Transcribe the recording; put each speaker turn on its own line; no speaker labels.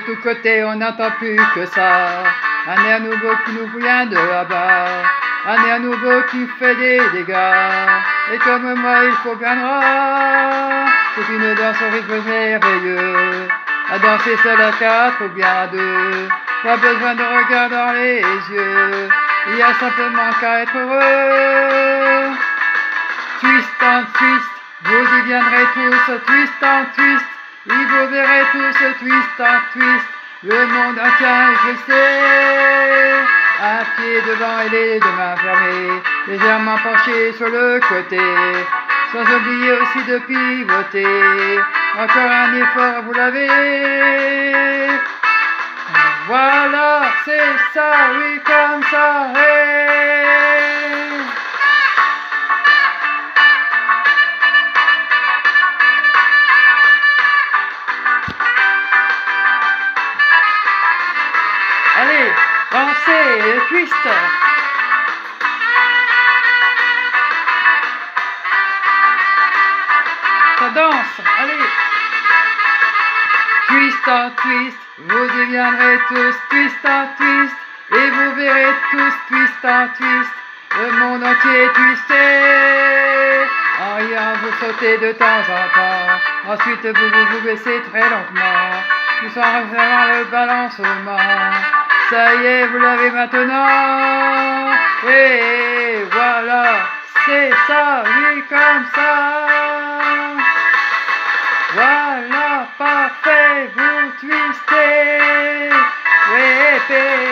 tous côtés, on n'entend plus que ça. Un air nouveau qui nous vient de là-bas. Un air nouveau qui fait des dégâts. Et comme moi, il faut bien droit. C'est une danse au rythme merveilleux. À danser seul à quatre ou bien à deux. Pas besoin de regard dans les yeux. Il y a simplement qu'à être heureux. Twist en twist, vous y viendrez tous. Twist en twist, et vous verrez tous. Twist en twist, le monde entier est twisté. Un pied devant et les deux mains fermées, légèrement penchées sur le côté, sans oublier aussi de pivoter. Encore un effort, vous l'avez. Voilà, c'est ça, oui, comme ça, hey. Allez, dansez, le twist. Ça danse, allez. Twist en twist, vous y viendrez tous. Twist en twist, et vous verrez tous. Twist en twist, le monde entier est twisté. En riant, vous sautez de temps en temps. Ensuite, vous baissez très lentement, tout en refaisant le balancement. Ça y est, vous l'avez maintenant. Et voilà, c'est ça, oui, comme ça. Voilà, parfait, vous twistez. Oui,